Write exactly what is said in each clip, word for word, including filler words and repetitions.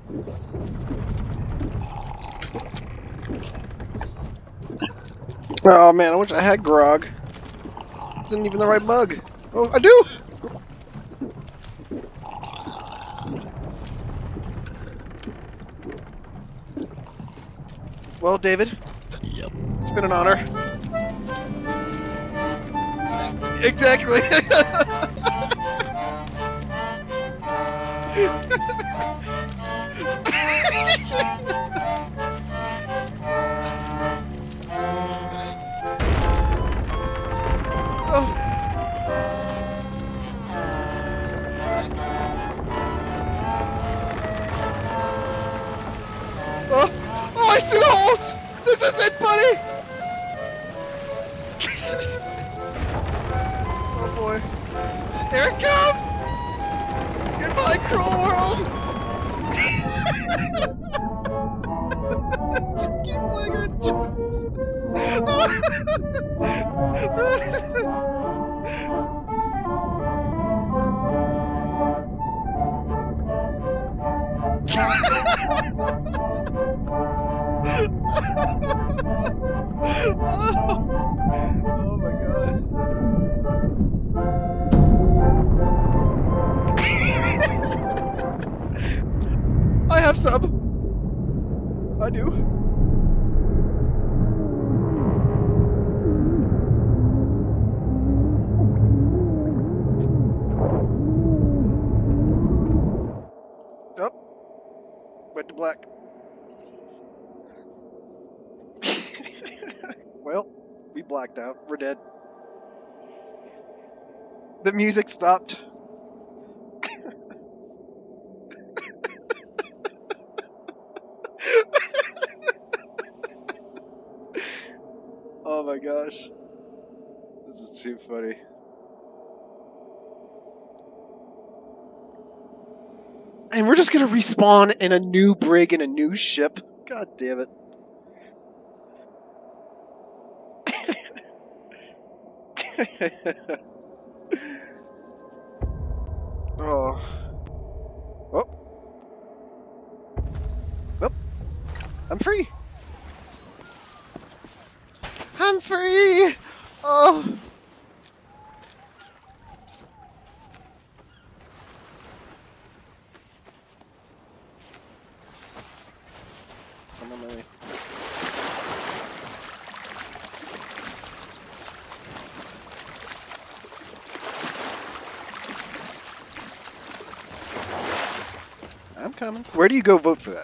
Oh man, I wish I had grog. This isn't even the right mug. Oh, I do! Well, David. Yep. It's been an honor. Exactly. Oh. Oh. Oh, I see the holes! This is it, buddy! Oh boy. Here it comes! Goodbye, cruel world! Just keep playing our jokes. Oh. Oh my god. I have some. I do. Oh. Went to black. Well, we blacked out. We're dead. The music stopped. Oh my gosh. This is too funny. And we're just gonna respawn in a new brig in a new ship. God damn it. Oh. Oh. Oh. I'm free. I'm free. Oh. I'm on my way. I'm coming. Where do you go vote for that?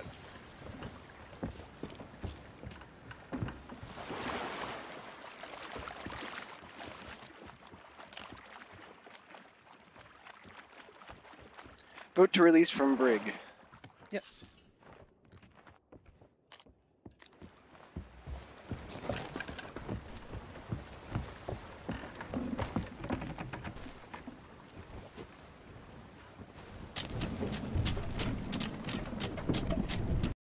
Vote to release from brig. Yes.